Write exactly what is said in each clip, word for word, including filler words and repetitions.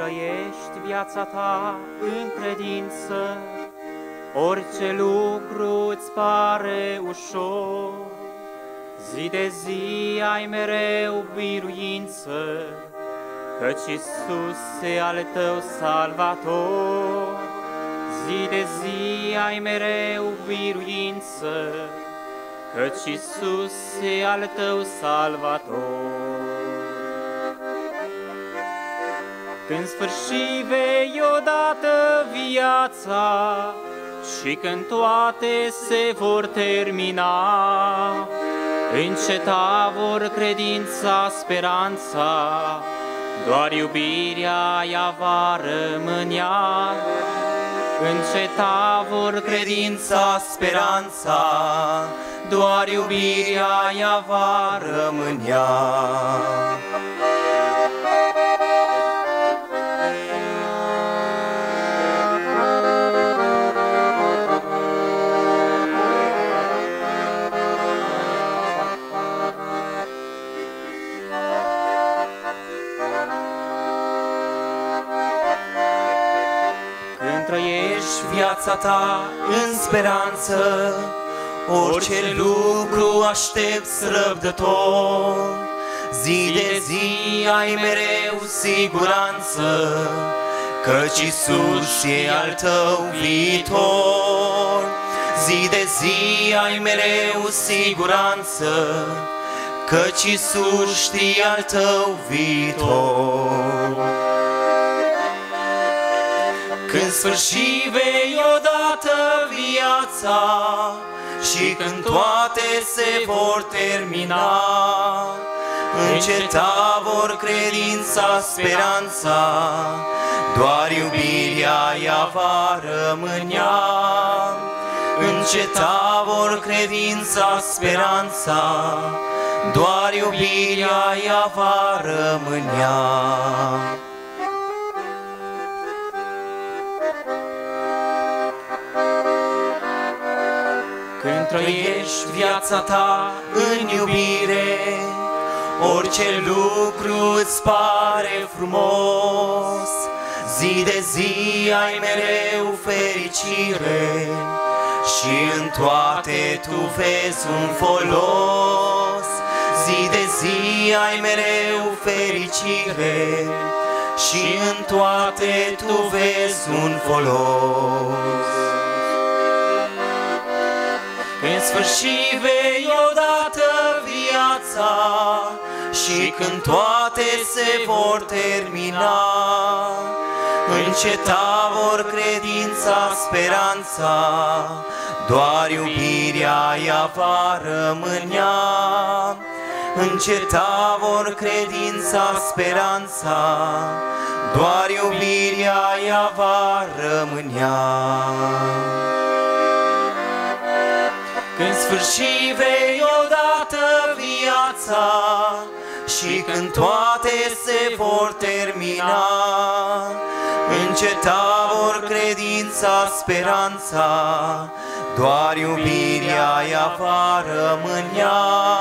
trăiești viața ta în credință, orice lucru îți pare ușor. Zi de zi ai mereu biruință, căci Iisus e al tău salvator. Zi de zi ai mereu biruință, căci Iisus e al tău salvator. Când sfârși vei odată viața și când toate se vor termina, înceta vor credința, speranța, doar iubirea ea va rămânea. Înceta vor credința, speranța, doar iubirea ea va rămânea. Trăiești viața ta în speranță, orice lucru aștepți răbdător. Zi de zi ai mereu siguranță, căci Iisus e al tău viitor. Zi de zi ai mereu siguranță, căci Iisus știe al tău viitor. Când sfârși vei odată viața și când toate se vor termina, înceta vor credința, speranța, doar iubirea ea va rămânea. Înceta vor credința, speranța, doar iubirea ea va rămânea. Când trăiești viața ta în iubire, orice lucru îți pare frumos. Zi de zi ai mereu fericire și în toate tu vezi un folos. Zi de zi ai mereu fericire și în toate tu vezi un folos. Când sfârși vei odată viața și când toate se vor termina, înceta vor credința, speranța, doar iubirea ea va rămânea. Înceta vor credința, speranța, doar iubirea ea va rămânea. Când sfârși vei odată viața și când toate se vor termina, înceta vor credința, speranța, doar iubirea ea va rămânea.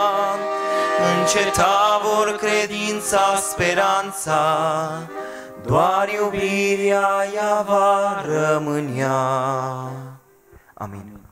Înceta vor credința, speranța, doar iubirea ea va rămânea. Amin.